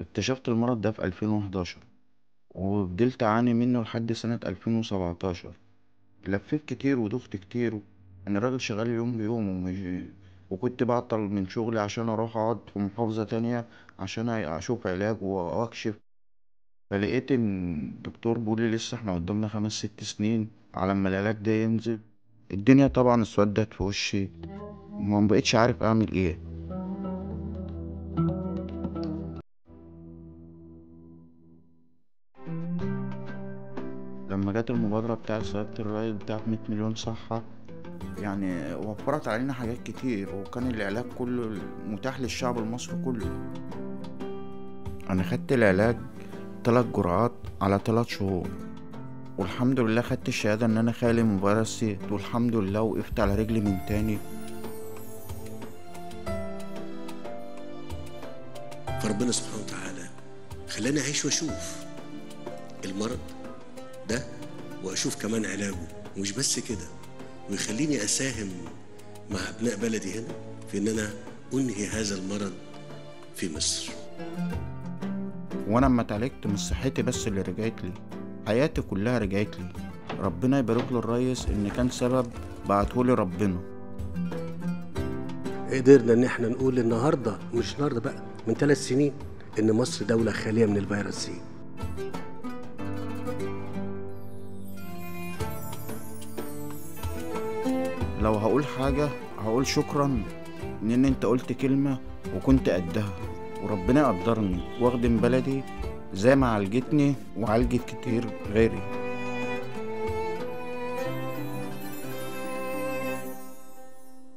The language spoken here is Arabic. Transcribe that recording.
اكتشفت المرض ده في 2011، وفضلت أعاني منه لحد سنة 2017. لفيت كتير ودخت كتير. أنا راجل شغال يوم بيوم وكنت بعطل من شغلي عشان أروح أقعد في محافظة تانية عشان أشوف علاج وأكشف. فلقيت إن الدكتور بيقولي لسه احنا قدامنا 5 6 سنين على ما العلاج ده ينزل. الدنيا طبعا اسودت في وشي، ومبقتش عارف أعمل إيه. لما جت المبادرة بتاعت سيادة الرئيس بتاعت 100 مليون صحة، يعني وفرت علينا حاجات كتير، وكان العلاج كله متاح للشعب المصري كله. انا خدت العلاج 3 جرعات على 3 شهور، والحمد لله خدت الشهادة ان انا خالي من فيروس سي، والحمد لله وقفت على رجلي من تاني. فربنا سبحانه وتعالى خلاني أعيش وأشوف المرض ده، وأشوف كمان علاجه. ومش بس كده، ويخليني أساهم مع أبناء بلدي هنا في إن أنا أنهي هذا المرض في مصر. وانا اما اتعالجت مش صحتي بس اللي رجعت لي، حياتي كلها رجعت لي. ربنا يبارك له الريس ان كان سبب بعتهولي ربنا. قدرنا إن احنا نقول النهاردة، مش النهاردة بقى، من 3 سنين، إن مصر دولة خالية من الفيروس سي. لو هقول حاجة هقول شكرا، ان انت قلت كلمة وكنت قدها، وربنا يقدرني واخدم بلدي زي ما عالجتني وعالجت كتير غيري.